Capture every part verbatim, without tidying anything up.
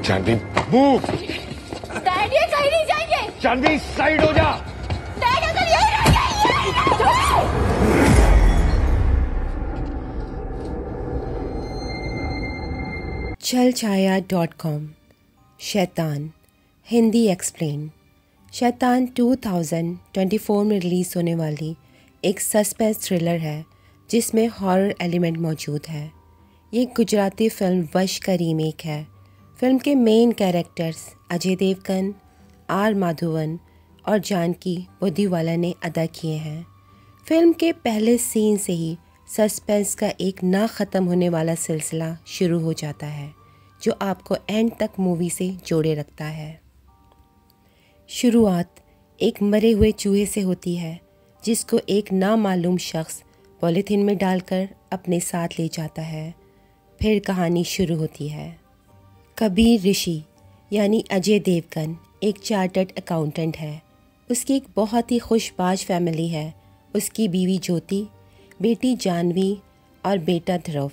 Janvi move. Dad ये कहीं नहीं जाएंगे। जानवी साइड हो जा। डैड अगर यही रहेंगे। छल छाया डॉट कॉम। शैतान हिंदी एक्सप्लेन। शैतान दो हज़ार चौबीस में रिलीज़ होने वाली एक सस्पेंस थ्रिलर है जिसमें हॉरर एलिमेंट मौजूद है। ये गुजराती फिल्म वश का रीमेक है। फिल्म के main characters Ajay Devgan, R Madhavan और जानकी बुद्धिवाला ने अदा किए हैं। फिल्म के पहले सीन से ही सस्पेंस का एक ना ख़त्म होने वाला सिलसिला शुरू हो जाता है जो आपको एंड तक मूवी से जोड़े रखता है। शुरुआत एक मरे हुए चूहे से होती है जिसको एक नामालूम शख्स पॉलीथीन में डालकर अपने साथ ले जाता है। फिर कहानी शुरू होती है। कबीर ऋषि यानी अजय देवगन एक चार्टर्ड अकाउंटेंट है। उसकी एक बहुत ही खुशबाश फैमिली है। उसकी बीवी ज्योति, बेटी जानवी और बेटा ध्रुव।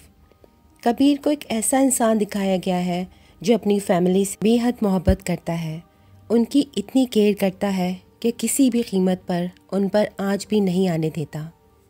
कबीर को एक ऐसा इंसान दिखाया गया है जो अपनी फैमिली से बेहद मोहब्बत करता है। उनकी इतनी केयर करता है कि किसी भी कीमत पर उन पर आँच भी नहीं आने देता।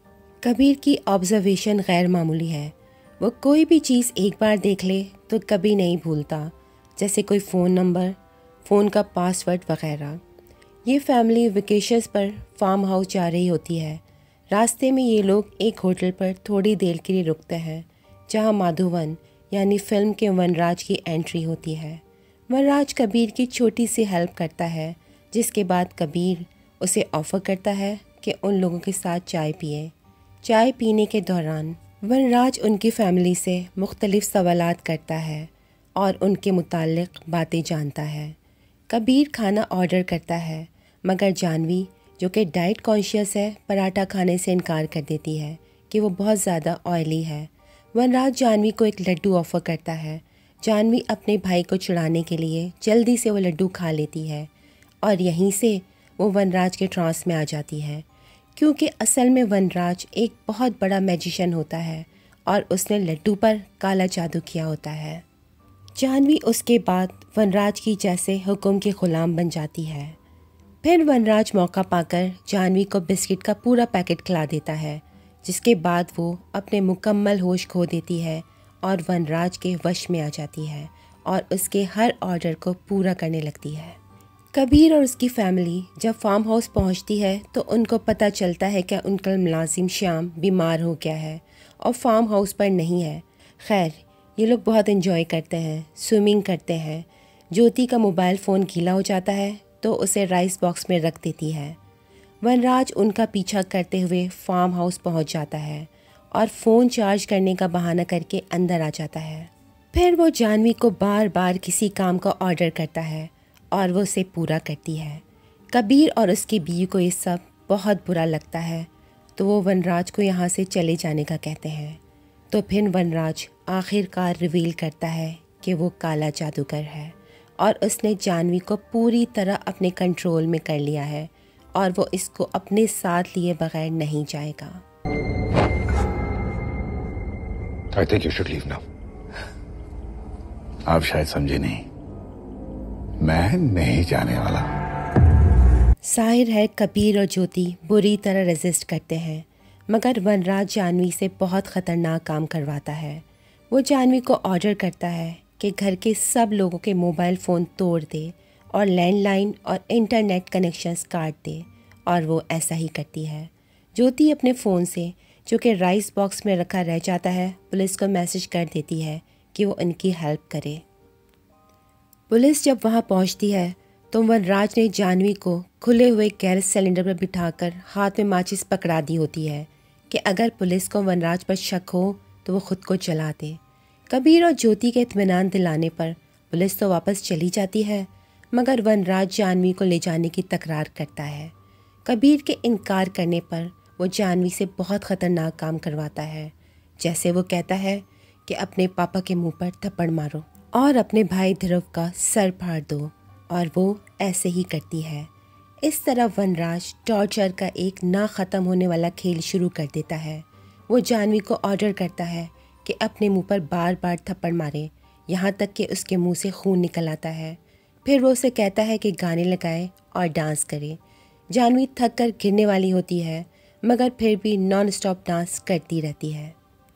कबीर की ऑब्जर्वेशन गैर मामूली है। वो कोई भी चीज़ एक बार देख ले तो कभी नहीं भूलता, जैसे कोई फ़ोन नंबर, फ़ोन का पासवर्ड वगैरह। ये फैमिली वेकेशंस पर फार्म हाउस जा रही होती है। रास्ते में ये लोग एक होटल पर थोड़ी देर के लिए रुकते हैं जहां माधवन यानी फ़िल्म के वनराज की एंट्री होती है। वनराज कबीर की छोटी सी हेल्प करता है जिसके बाद कबीर उसे ऑफ़र करता है कि उन लोगों के साथ चाय पिए। चाय पीने के दौरान वनराज उनकी फैमिली से मुख्तलिफ सवालात करता है और उनके मुताल्लिक़ बातें जानता है। कबीर खाना ऑर्डर करता है मगर जानवी जो कि डाइट कॉन्शियस है पराठा खाने से इनकार कर देती है कि वो बहुत ज़्यादा ऑयली है। वनराज जानवी को एक लड्डू ऑफ़र करता है। जानवी अपने भाई को चिढ़ाने के लिए जल्दी से वो लड्डू खा लेती है और यहीं से वो वनराज के ट्रांस में आ जाती है क्योंकि असल में वनराज एक बहुत बड़ा मैजिशियन होता है और उसने लड्डू पर काला जादू किया होता है। जानवी उसके बाद वनराज की जैसे हुक्म की ग़ुलाम बन जाती है। फिर वनराज मौका पाकर जानवी को बिस्किट का पूरा पैकेट खिला देता है जिसके बाद वो अपने मुकम्मल होश खो देती है और वनराज के वश में आ जाती है और उसके हर ऑर्डर को पूरा करने लगती है। कबीर और उसकी फैमिली जब फार्म हाउस पहुंचती है तो उनको पता चलता है कि उनका मुलाजिम श्याम बीमार हो गया है और फार्म हाउस पर नहीं है। खैर ये लोग बहुत एंजॉय करते हैं, स्विमिंग करते हैं। ज्योति का मोबाइल फ़ोन गीला हो जाता है तो उसे राइस बॉक्स में रख देती है। वनराज उनका पीछा करते हुए फार्म हाउस पहुंच जाता है और फ़ोन चार्ज करने का बहाना करके अंदर आ जाता है। फिर वो जानवी को बार बार किसी काम का ऑर्डर करता है और वो उसे पूरा करती है। कबीर और उसकी बीवी को ये सब बहुत बुरा लगता है तो वो वनराज को यहाँ से चले जाने का कहते हैं। तो फिर वनराज आखिरकार रिवील करता है कि वो काला जादूगर है और उसने जानवी को पूरी तरह अपने कंट्रोल में कर लिया है और वो इसको अपने साथ लिए बगैर नहीं जाएगा। I think you should leave now. आप शायद समझे नहीं, मैं नहीं जाने वाला। जाहिर है कबीर और ज्योति बुरी तरह रेजिस्ट करते हैं मगर वनराज जानवी से बहुत ख़तरनाक काम करवाता है। वो जानवी को ऑर्डर करता है कि घर के सब लोगों के मोबाइल फ़ोन तोड़ दे और लैंडलाइन और इंटरनेट कनेक्शंस काट दे और वो ऐसा ही करती है। ज्योति अपने फ़ोन से जो कि राइस बॉक्स में रखा रह जाता है पुलिस को मैसेज कर देती है कि वो उनकी हेल्प करे। पुलिस जब वहाँ पहुँचती है तो वनराज ने जानवी को खुले हुए गैस सिलेंडर पर बिठाकर हाथ में माचिस पकड़ा दी होती है कि अगर पुलिस को वनराज पर शक हो तो वो खुद को जला दे। कबीर और ज्योति के इत्मीनान दिलाने पर पुलिस तो वापस चली जाती है मगर वनराज जानवी को ले जाने की तकरार करता है। कबीर के इनकार करने पर वो जानवी से बहुत ख़तरनाक काम करवाता है, जैसे वो कहता है कि अपने पापा के मुंह पर थप्पड़ मारो और अपने भाई ध्रुव का सर फाड़ दो और वो ऐसे ही करती है। इस तरह वनराज टॉर्चर का एक ना ख़त्म होने वाला खेल शुरू कर देता है। वो जानवी को ऑर्डर करता है कि अपने मुंह पर बार बार थप्पड़ मारे यहाँ तक कि उसके मुंह से खून निकल आता है। फिर वो उसे कहता है कि गाने लगाए और डांस करे। जानवी थक कर गिरने वाली होती है मगर फिर भी नॉन स्टॉप डांस करती रहती है।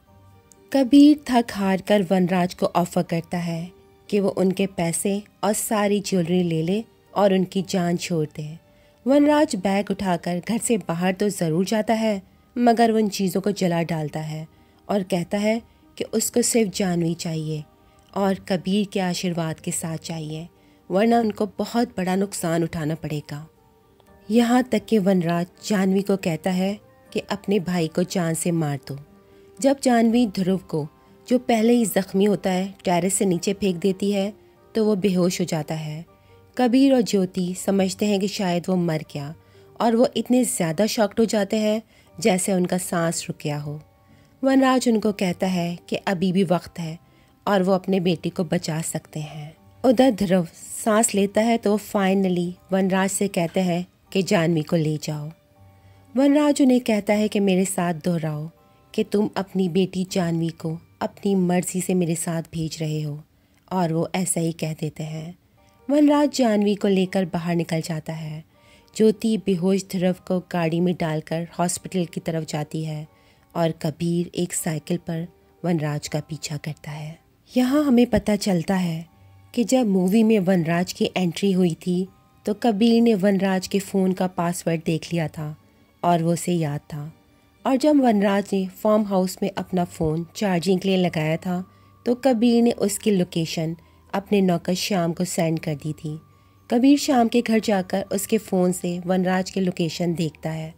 कबीर थक हार कर वनराज को ऑफर करता है कि वो उनके पैसे और सारी ज्वेलरी ले ले और उनकी जान छोड़ दे। वनराज बैग उठाकर घर से बाहर तो ज़रूर जाता है मगर वो उन चीज़ों को जला डालता है और कहता है कि उसको सिर्फ जानवी चाहिए और कबीर के आशीर्वाद के साथ चाहिए, वरना उनको बहुत बड़ा नुकसान उठाना पड़ेगा। यहाँ तक कि वनराज जानवी को कहता है कि अपने भाई को जान से मार दो। जब जानवी ध्रुव को, जो पहले ही ज़ख्मी होता है, टेरेस से नीचे फेंक देती है तो वो बेहोश हो जाता है। कबीर और ज्योति समझते हैं कि शायद वो मर गया और वो इतने ज़्यादा शॉक्ड हो जाते हैं जैसे उनका सांस रुक गया हो। वनराज उनको कहता है कि अभी भी वक्त है और वो अपने बेटे को बचा सकते हैं। उधर ध्रुव सांस लेता है तो फाइनली वनराज से कहते हैं कि जानवी को ले जाओ। वनराज उन्हें कहता है कि मेरे साथ दोहराओ कि तुम अपनी बेटी जानवी को अपनी मर्जी से मेरे साथ भेज रहे हो, और वो ऐसा ही कह देते हैं। वनराज जानवी को लेकर बाहर निकल जाता है। ज्योति बेहोश ध्रुव को गाड़ी में डालकर हॉस्पिटल की तरफ जाती है और कबीर एक साइकिल पर वनराज का पीछा करता है। यहाँ हमें पता चलता है कि जब मूवी में वनराज की एंट्री हुई थी तो कबीर ने वनराज के फ़ोन का पासवर्ड देख लिया था और वो उसे याद था, और जब वनराज ने फार्म हाउस में अपना फ़ोन चार्जिंग के लिए लगाया था तो कबीर ने उसकी लोकेशन अपने नौकर श्याम को सेंड कर दी थी। कबीर श्याम के घर जाकर उसके फ़ोन से वनराज की लोकेशन देखता है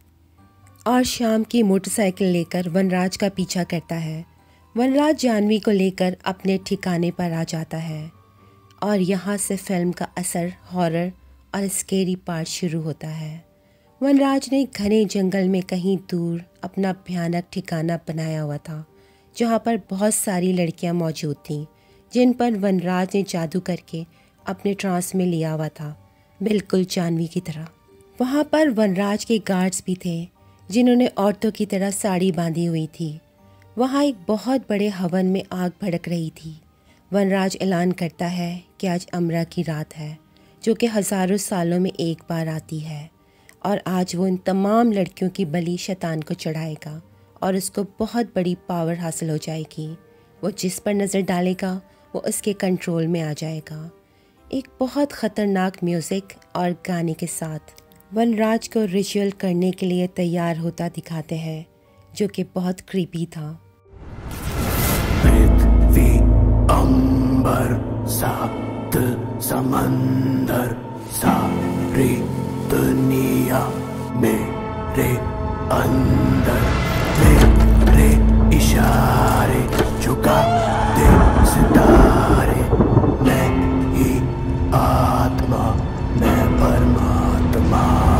और शाम की मोटरसाइकिल लेकर वनराज का पीछा करता है। वनराज जानवी को लेकर अपने ठिकाने पर आ जाता है और यहाँ से फिल्म का असर हॉरर और स्केरी पार्ट शुरू होता है। वनराज ने घने जंगल में कहीं दूर अपना भयानक ठिकाना बनाया हुआ था जहाँ पर बहुत सारी लड़कियाँ मौजूद थीं जिन पर वनराज ने जादू करके अपने ट्रांस में लिया हुआ था, बिल्कुल जानवी की तरह। वहाँ पर वनराज के गार्ड्स भी थे जिन्होंने औरतों की तरह साड़ी बांधी हुई थी। वहाँ एक बहुत बड़े हवन में आग भड़क रही थी। वनराज ऐलान करता है कि आज अमरा की रात है, जो कि हज़ारों सालों में एक बार आती है, और आज वो इन तमाम लड़कियों की बलि शैतान को चढ़ाएगा और उसको बहुत बड़ी पावर हासिल हो जाएगी। वो जिस पर नज़र डालेगा वो उसके कंट्रोल में आ जाएगा। एक बहुत ख़तरनाक म्यूज़िक और गाने के साथ वनराज को रिचुअल करने के लिए तैयार होता दिखाते हैं, जो कि बहुत क्रीपी था। पृथ्वी अंबर सात समंदर सारी दुनिया मेरे अंदर, मेरे इशारे झुका दे सितारे, मैं ही आत्मा मैं परमात्मा।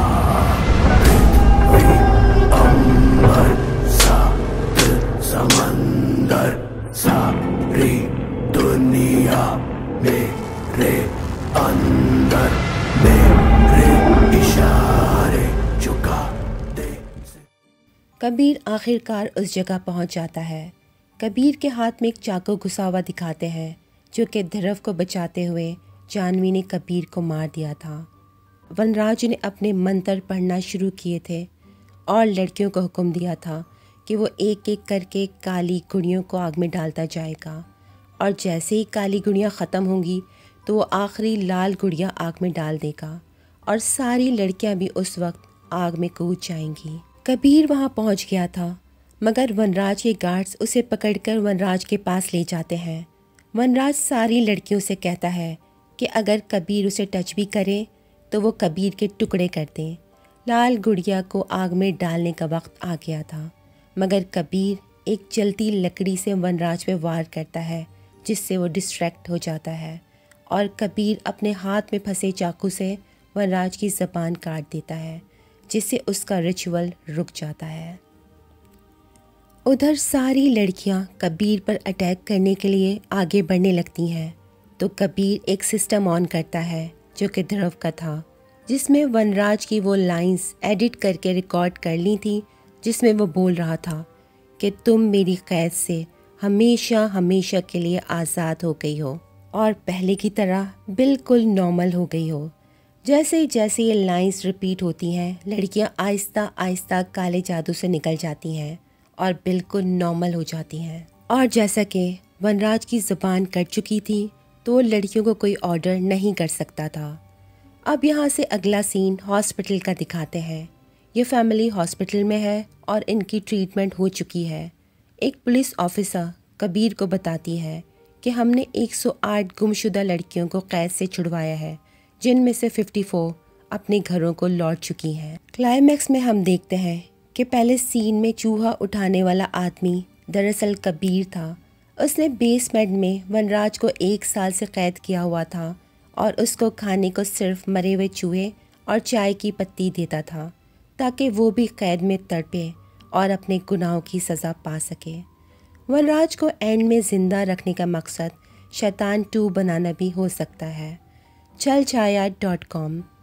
पृथ्वी अंबर सात समंदर सारी दुनिया मेरे अंदर, मेरे इशारे झुका दे। कबीर आखिरकार उस जगह पहुंच जाता है। कबीर के हाथ में एक चाकू घुसा हुआ दिखाते हैं, जो कि ध्रुव को बचाते हुए जानवी ने कबीर को मार दिया था। वनराज ने अपने मंत्र पढ़ना शुरू किए थे और लड़कियों को हुक्म दिया था कि वो एक एक करके काली गुड़ियों को आग में डालता जाएगा, और जैसे ही काली गुड़ियाँ ख़त्म होंगी तो वो आखिरी लाल गुड़िया आग में डाल देगा और सारी लड़कियां भी उस वक्त आग में कूद जाएंगी। कबीर वहां पहुंच गया था मगर वनराज के गार्ड्स उसे पकड़कर वनराज के पास ले जाते हैं। वनराज सारी लड़कियों से कहता है कि अगर कबीर उसे टच भी करे तो वो कबीर के टुकड़े कर दें। लाल गुड़िया को आग में डालने का वक्त आ गया था मगर कबीर एक जलती लकड़ी से वनराज पे वार करता है, जिससे वो डिस्ट्रैक्ट हो जाता है और कबीर अपने हाथ में फंसे चाकू से वनराज की ज़बान काट देता है, जिससे उसका रिचुअल रुक जाता है। उधर सारी लड़कियां कबीर पर अटैक करने के लिए आगे बढ़ने लगती हैं तो कबीर एक सिस्टम ऑन करता है जो कि ध्रुव का था, जिसमें वनराज की वो लाइंस एडिट करके रिकॉर्ड कर ली थी, जिसमें वो बोल रहा था कि तुम मेरी कैद से हमेशा हमेशा के लिए आज़ाद हो गई हो और पहले की तरह बिल्कुल नॉर्मल हो गई हो। जैसे ही जैसे ये लाइंस रिपीट होती हैं, लड़कियां आहिस्ता आहिस्ता काले जादू से निकल जाती हैं और बिल्कुल नॉर्मल हो जाती हैं। और जैसा कि वनराज की ज़ुबान कट चुकी थी तो लड़कियों को कोई ऑर्डर नहीं कर सकता था। अब यहाँ से अगला सीन हॉस्पिटल का दिखाते हैं। ये फैमिली हॉस्पिटल में है और इनकी ट्रीटमेंट हो चुकी है। एक पुलिस ऑफिसर कबीर को बताती है कि हमने एक सौ आठ गुमशुदा लड़कियों को कैद से छुड़वाया है, जिनमें से चौवन अपने घरों को लौट चुकी हैं। क्लाइमैक्स में हम देखते हैं कि पहले सीन में चूहा उठाने वाला आदमी दरअसल कबीर था। उसने बेसमेंट में वनराज को एक साल से कैद किया हुआ था और उसको खाने को सिर्फ मरे हुए चूहे और चाय की पत्ती देता था ताकि वो भी कैद में तड़पे और अपने गुनाहों की सज़ा पा सके। वनराज को एंड में ज़िंदा रखने का मकसद शैतान टू बनाना भी हो सकता है। छलछाया डॉट कॉम